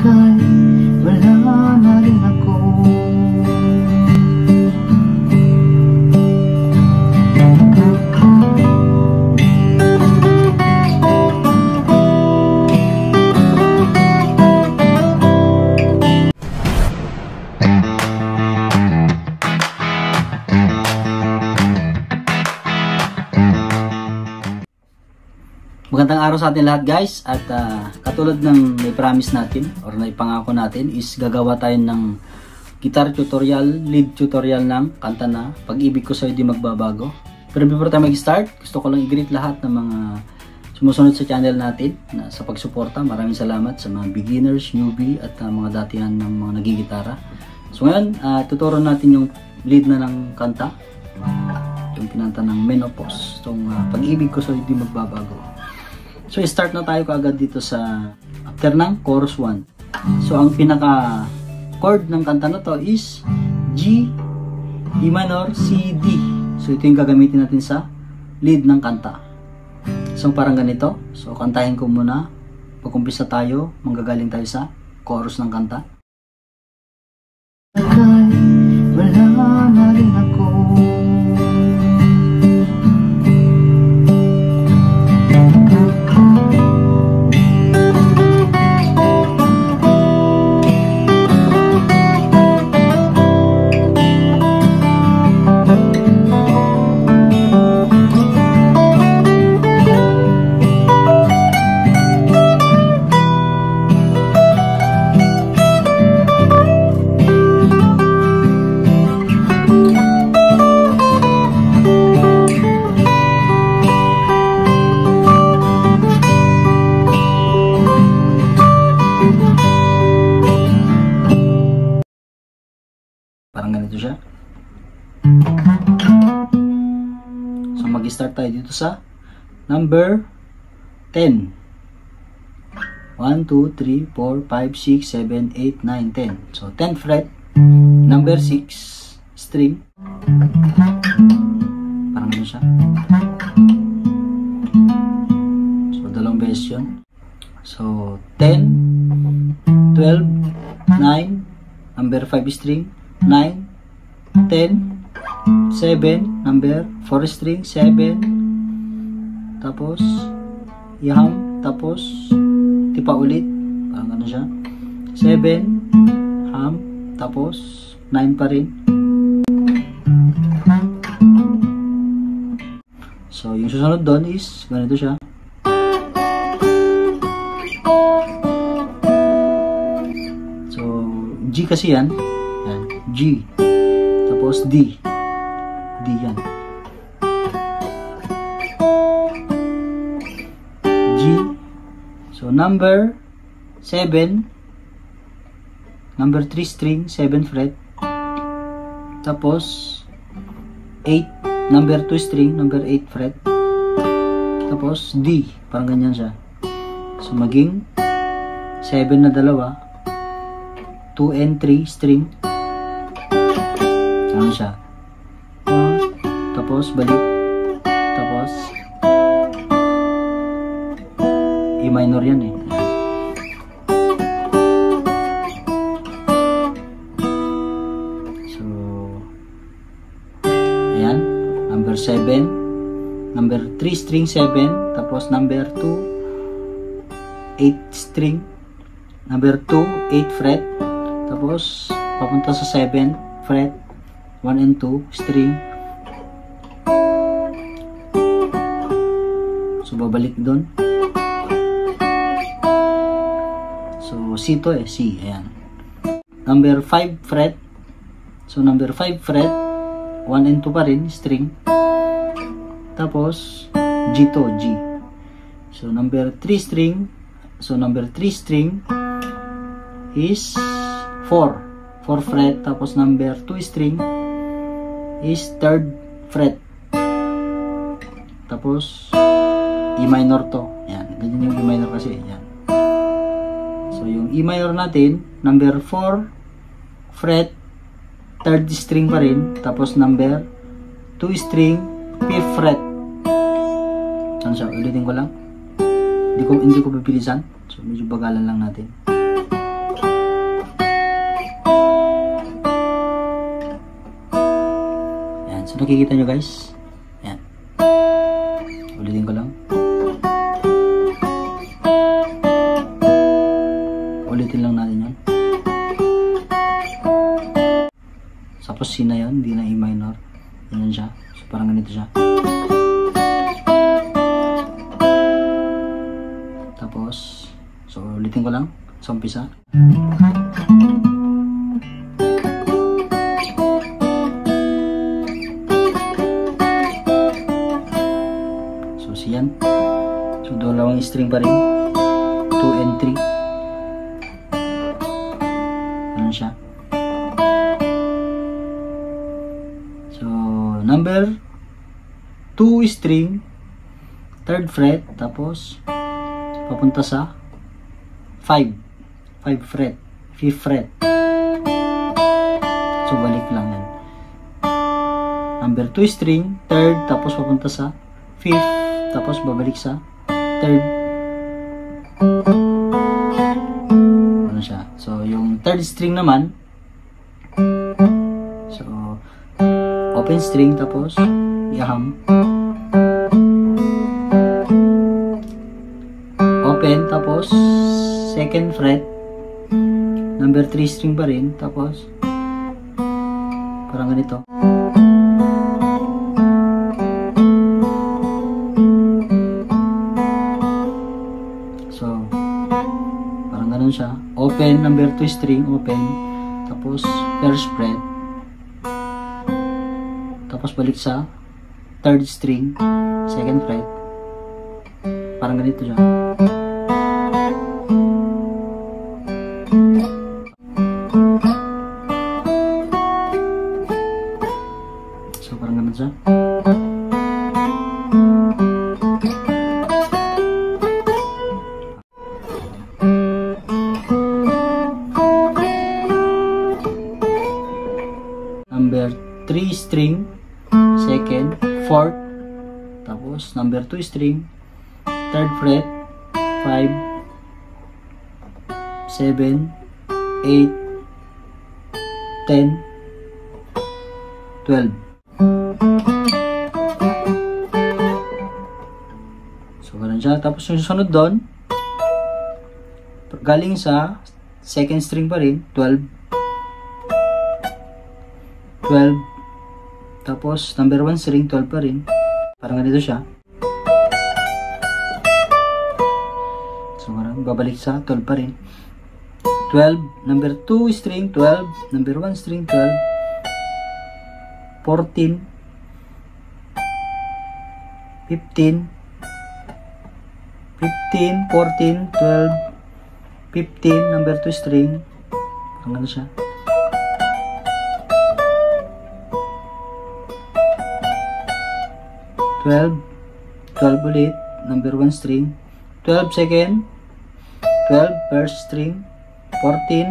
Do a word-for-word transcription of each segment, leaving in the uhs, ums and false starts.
ika'y wala na rin ako. Magandang araw sa atin lahat guys, at uh, katulad ng may promise natin or na ipangako natin is gagawa tayo ng guitar tutorial, lead tutorial ng kanta na Pag-ibig ko sa'yo di magbabago. Pero before tayo mag-start, gusto ko lang i-greet lahat ng mga sumusunod sa channel natin na sa pagsuporta. Maraming salamat sa mga beginners, newbie at uh, mga datihan ng mga nagigitara. So ngayon, uh, tuturo natin yung lead na ng kanta, yung kinanta ng Menopause, itong uh, Pag-ibig ko sa'yo di magbabago. So, start na tayo kaagad dito sa after ng chorus one. So, ang pinaka chord ng kanta na to is G, E minor, C, D. So, ito yung gagamitin natin sa lead ng kanta. So, parang ganito. So, kantahin ko muna. Pag-umpisa tayo, manggagaling tayo sa chorus ng kanta. Wala na rin ako. Parang ganito siya. So mag-start tayo dito sa number ten. one, two, three, four, five, six, seven, eight, nine, ten. So tenth fret, number six, string. Parang ganito siya. So dalawang beses yun. So ten, twelve, nine, number five string, nine, ten, seven, number four string, seven, tapos iham, tapos tipa ulit, parang ano siya, seven, hum, tapos nine pa rin. So yung susunod doon is ganito siya. So G kasi yan. G, tapos D, D yan, G. So number seven, number three string, seven fret, tapos eight, number two string, number eight fret, tapos D, parang ganyan siya. So maging seven na dalawa, two and three string, ano siya, uh, tapos balik, tapos E minor yan eh. So ayan, number seven, number three string, seven, tapos number two, eight string, number two, eight fret, tapos papunta sa seven fret, one and two string. So babalik doon. So C to eh, C, ayan. Number five fret. So number five fret, one and two pa rin string. Tapos G to, G. So number three string. So number three string is four, four fret, tapos number two string is third fret, tapos E minor to. Yan, ganyan yung E minor kasi. Yan. So yung E minor natin, number four fret, third string pa rin, tapos number two string, fifth fret. Ano siya? Ulitin ko lang. Hindi ko, hindi ko pipilisan. So medyo bagalan lang natin. nakikita nyo guys. Yan. Ulitin ko lang. Ulitin lang natin yan. Tapos C na yun, hindi na E minor. Yan siya. So parang ganito siya. Tapos, so ulitin ko lang sa umpisa. So C yan. So dalawang string pa rin. two and three. Ano siya? So number two string, third fret, tapos papunta sa five. five fret, fifth fret. So balik lang yan. Number two string, third, tapos papunta sa fifth, tapos babalik sa third. Ano siya? So yung third string naman, so open string, tapos i-hum. Open, tapos second fret, number three string pa rin, tapos parang ganito. So parang ganun siya. Open, number two string, open, tapos first fret, tapos balik sa third string, second fret, parang ganito siya. So parang ganun siya. Number three string, second, fourth, tapos number two string, third fret, five, seven, eight, ten, twelve. So ganun siya. Tapos yung susunod doon, galing sa second string pa rin, twelve, twelve, tapos number one string, twelve pa rin, parang ganito siya. So parang babalik sa twelve pa rin, twelve, number two string, twelve, number one string, twelve, fourteen, fifteen, fifteen, fourteen, twelve, fifteen, number two string, parang ganito siya. twelve, twelve ulit, number one string, twelve second, twelve first string, fourteen,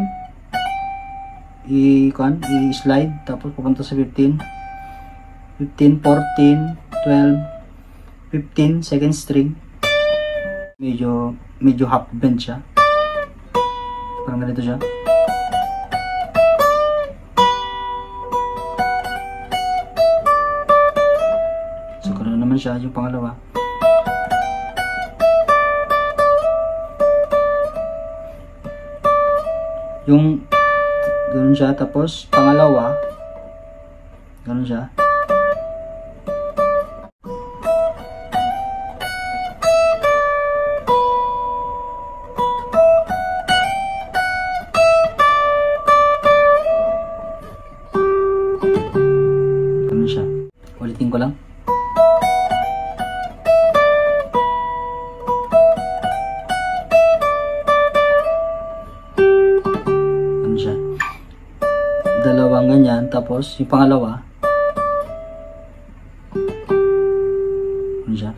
i-con, i-slide, tapos pupunta sa fifteen, fifteen, fourteen, twelve, fifteen, second string, medyo, medyo half bend siya, parang ganito siya. Siya yung pangalawa. Yung ganun siya, tapos pangalawa ganun siya. Ganun siya. Ulitin ko lang. Dalawang ganyan, tapos yung pangalawa ano siya?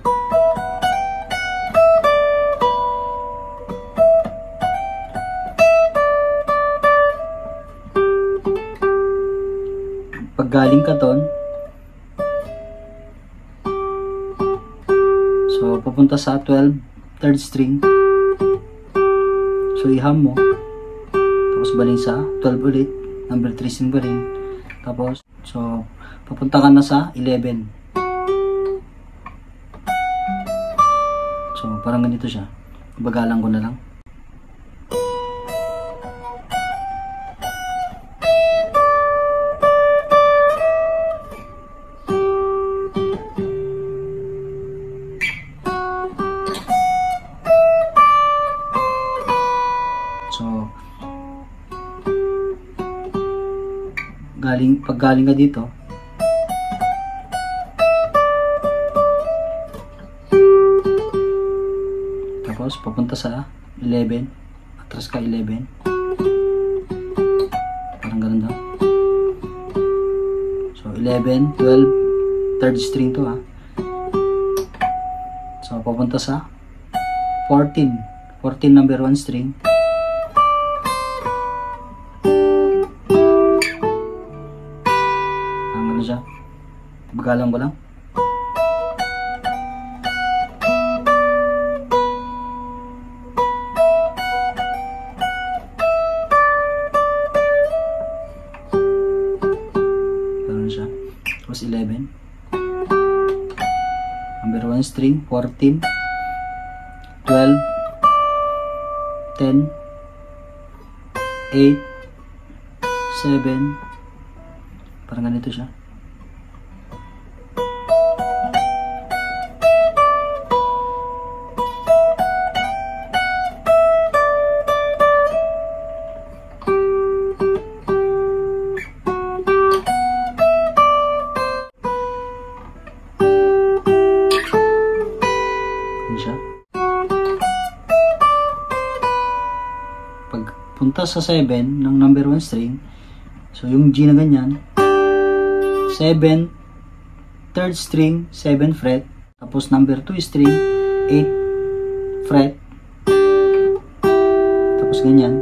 Pag galing ka doon, so pupunta sa twelve, third string, so i-hum mo, tapos balik sa twelve ulit, number three string pa rin, tapos so papunta ka na sa eleven. So, parang ganito siya. Bagalan ko na lang. So, galing, pag galing ka dito, tapos papunta sa eleven, atras ka eleven, parang ganun daw. So, eleven, twelve, third string to ha. So, papunta sa fourteen, fourteen number one string. Bagalan ko lang. Ganun siya. Tapos eleven. Number one string, fourteen, twelve, ten, eight, seven. Parang ganito siya. Punta sa seven ng number one string, so yung G na ganyan, seven, third string, seven fret, tapos number two string, eight fret, tapos ganyan.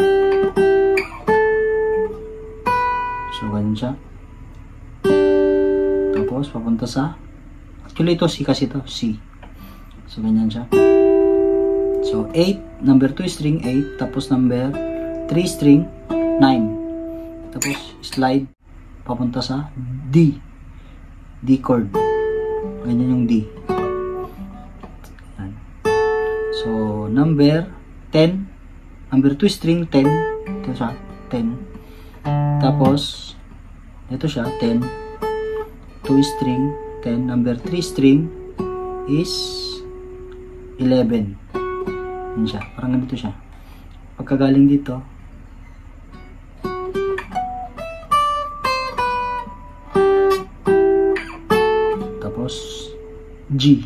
So ganyan siya. Tapos papunta sa, actually ito C kasi ito, C. So ganyan siya. So eight, number two string eight, tapos number three string nine. Tapos slide papunta sa D. D chord. Ganyan yung D. Yan. So number ten, number two string ten. Ito siya, ten. Tapos ito siya, ten. two string ten, number three string is eleven. Yan siya, parang ganito siya. Pagkagaling dito, tapos G.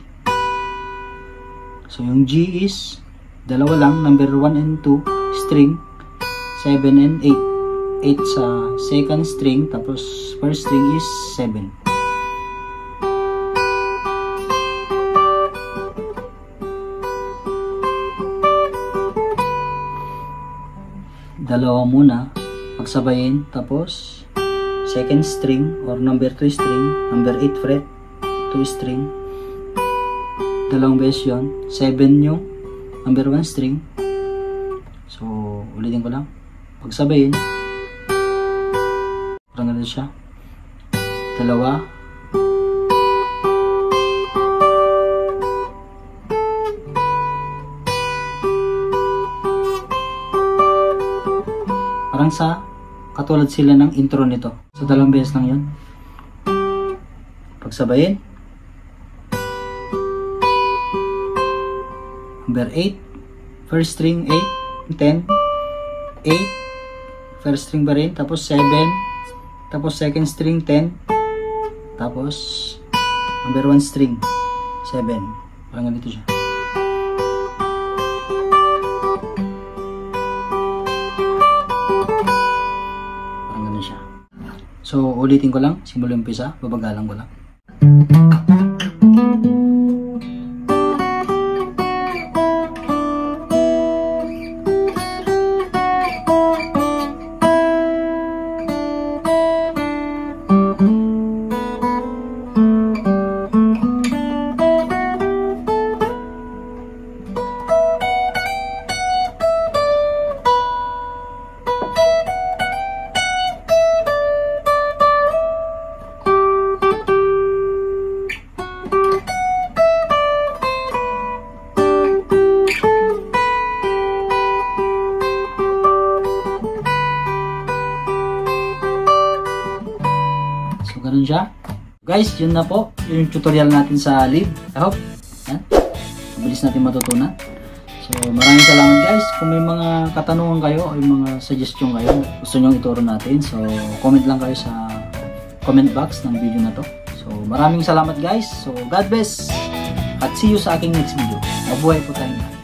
So yung G is dalawa lang, number one and two string, seven and eight. eight sa second string, tapos first string is seven. Dalawa muna, magsabayin, tapos second string or number two string, number eight fret, two string, dalawang beses yun, seven yung number one string. So ulitin ko lang, pagsabayin, parang ganito siya, dalawa, parang sa katulad sila ng intro nito. So dalawang beses lang yun. Pagsabayin, number eight, first string eight, ten, eight, first string pa rin, tapos seven, tapos second string ten, tapos number one string seven. Parang ganito siya. So, ulitin ko lang, simula umpisa, babagalan ko lang. Guys, yun na po yung tutorial natin sa lead. I hope yan, mabilis natin matutunan. So maraming salamat guys. Kung may mga katanungan kayo o yung mga suggestion kayo gusto nyo ituro natin, so comment lang kayo sa comment box ng video na to. So maraming salamat guys. So God bless at see you sa aking next video. Mabuhay po tayo.